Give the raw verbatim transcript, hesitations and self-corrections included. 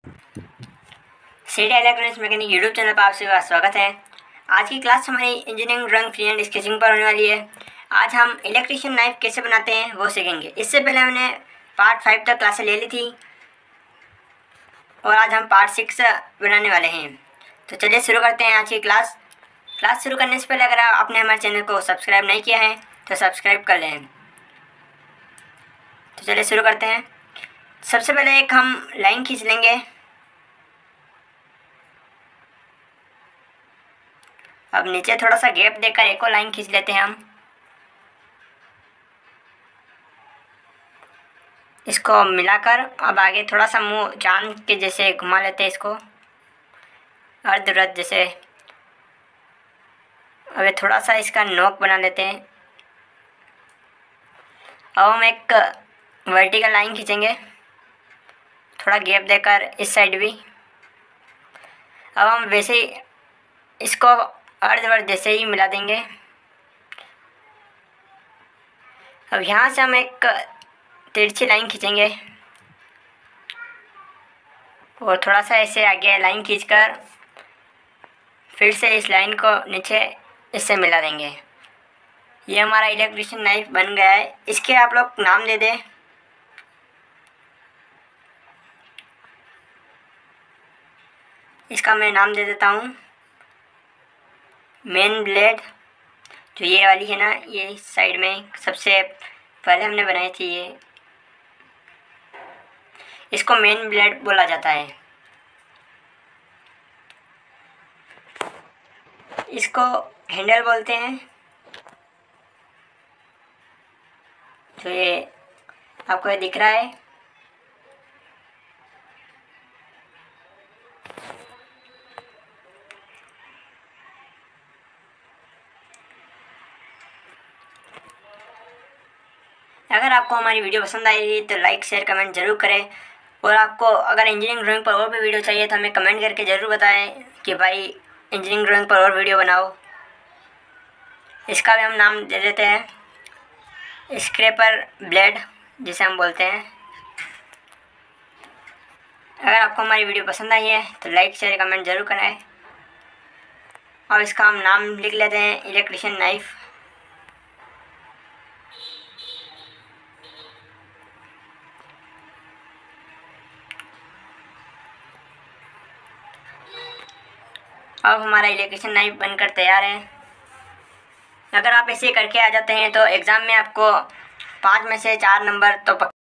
CD electronics mechanic YouTube channel पर आप सभी का स्वागत है। आज की क्लास हमारी engineering drawing free and sketching पर होने वाली है। आज हम इलेक्ट्रिशियन नाइफ कैसे बनाते हैं वो सीखेंगे। इससे पहले हमने पार्ट फाइव तक क्लासें ले ली थी और आज हम पार्ट सिक्स बनाने वाले हैं। तो चलिए शुरू करते हैं आज की क्लास। क्लास शुरू करने से पहले अगर आपने हमारे चैनल को सब्सक्राइब नहीं किया है तो सब्सक्राइब कर लें। तो चलिए शुरू करते हैं। सबसे पहले एक हम लाइन खींच लेंगे। अब नीचे थोड़ा सा गैप देकर एक और लाइन खींच लेते हैं हम। इसको मिलाकर अब आगे थोड़ा सा मुंह चांद के जैसे घुमा लेते हैं इसको, अर्धवृत्त जैसे। अब थोड़ा सा इसका नोक बना लेते हैं। अब हम एक वर्टिकल लाइन खींचेंगे, थोड़ा गैप देकर इस साइड भी। अब हम वैसे ही इसको अर्धवृत्त जैसे ही मिला देंगे। अब यहाँ से हम एक तिरछी लाइन खींचेंगे और थोड़ा सा ऐसे आगे लाइन खींचकर फिर से इस लाइन को नीचे इससे मिला देंगे। ये हमारा इलेक्ट्रिशियन नाइफ बन गया है। इसके आप लोग नाम दे दें। इसका मैं नाम दे देता हूँ मेन ब्लेड। जो ये वाली है ना, ये साइड में सबसे पहले हमने बनाई थी, ये इसको मेन ब्लेड बोला जाता है। इसको हैंडल बोलते हैं। तो ये आपको ये दिख रहा है। अगर आपको हमारी वीडियो पसंद आई तो लाइक शेयर कमेंट ज़रूर करें। और आपको अगर इंजीनियरिंग ड्राइंग पर और भी वीडियो चाहिए तो हमें कमेंट करके ज़रूर बताएं कि भाई इंजीनियरिंग ड्राइंग पर और वीडियो बनाओ। इसका भी हम नाम दे देते हैं स्क्रैपर ब्लेड, जिसे हम बोलते हैं। अगर आपको हमारी वीडियो पसंद आई है तो लाइक शेयर कमेंट ज़रूर करें। और इसका हम नाम लिख लेते हैं इलेक्ट्रिशियन नाइफ। अब हमारा इलेक्ट्रिशियन नाइफ बनकर तैयार है। अगर आप ऐसे करके आ जाते हैं तो एग्ज़ाम में आपको पाँच में से चार नंबर तो